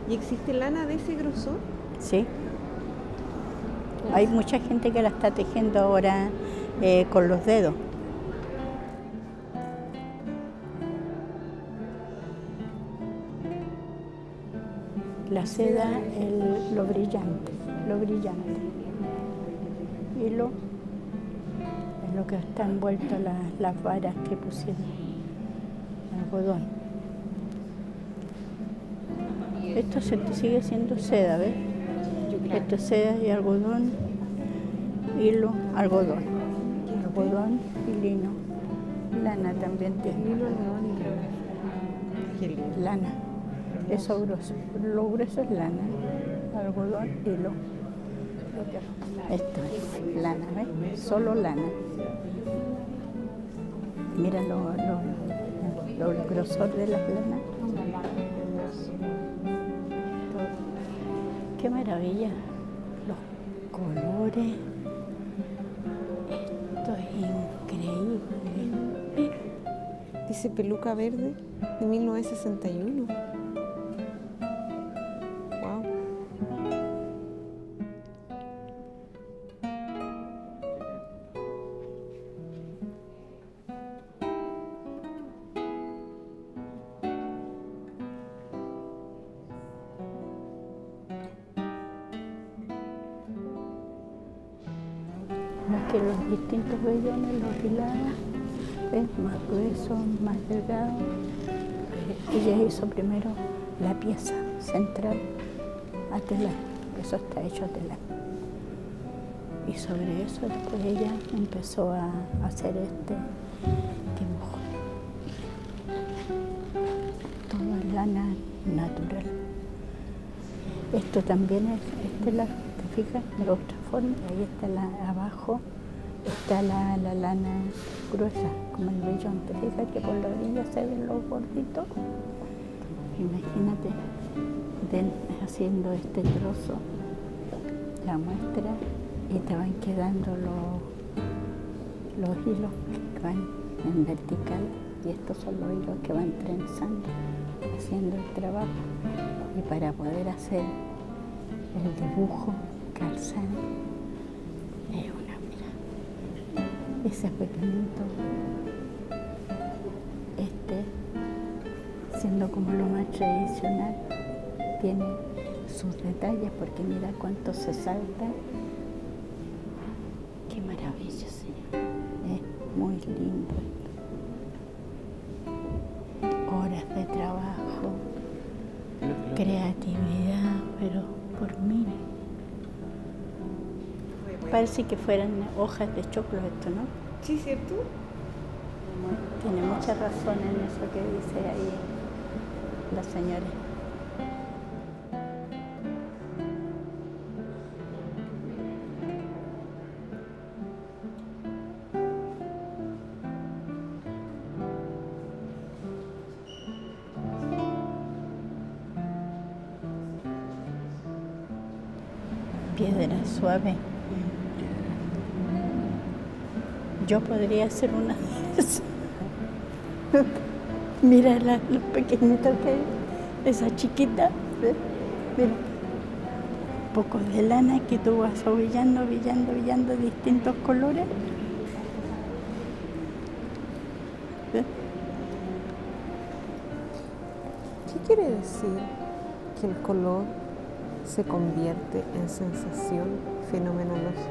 ¿Y existe lana de ese grosor? Sí. Hay mucha gente que la está tejiendo ahora con los dedos. La seda, lo brillante. Hilo es lo que está envuelto las varas que pusieron. Algodón. Esto sigue siendo seda, ¿ves? Esto es seda y algodón, hilo, algodón. Algodón y lino. Lana también tiene. Hilo, algodón y lana. Lana. Eso grueso. Lo grueso es lana. Algodón, hilo. Esto es lana, ¿ves? Solo lana. Mira lo grosor de las lanas. Qué maravilla. Los colores. Esto es increíble. Dice peluca verde de 1961. Wow. Que los distintos vellones los hilados, ¿ves? Más gruesos, más delgados. Ella hizo primero la pieza central a telar, eso está hecho a telar. Y sobre eso después ella empezó a hacer este dibujo. Todo es lana natural. Esto también es telar, ¿te fijas? De otra forma, ahí está abajo. Está la lana gruesa, como el vellón. ¿Te fijas que por la orilla se ven los gorditos? Imagínate haciendo este trozo, la muestra, y te van quedando los hilos que van en vertical, y estos son los hilos que van trenzando, haciendo el trabajo. Y para poder hacer el dibujo, calzar, ese pequeñito, siendo como lo más tradicional, tiene sus detalles, porque mira cuánto se salta. Qué maravilla, señor. Es muy lindo esto. Horas de trabajo, creatividad, pero por mí. Parece que fueran hojas de choclo esto, ¿no? Sí, ¿cierto? Tiene mucha razón en eso que dice ahí la señora. Piedra suave. Yo podría hacer una de esas. Mira los pequeñitos que hay, esa chiquita, ¿ves? Mira, poco de lana que tú vas brillando distintos colores. ¿Ves? ¿Qué quiere decir que el color se convierte en sensación fenomenológica?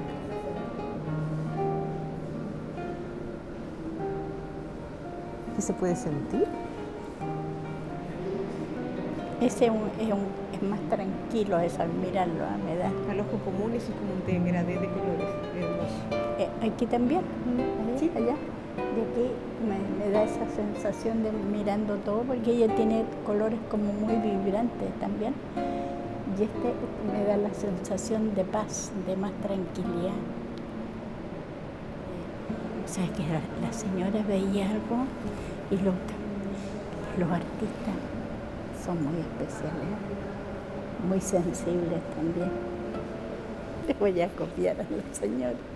¿Qué se puede sentir? Ese es más tranquilo, eso al mirarlo, me da. Al ojo común eso es como un degradé de colores, hermoso. Aquí también, ¿Sí? allá. De aquí me da esa sensación de mirando todo, porque ella tiene colores como muy vibrantes también. Y este me da la sensación de paz, de más tranquilidad. O sea que la señora veía algo y los artistas son muy especiales, muy sensibles también. Le voy a copiar a la señora.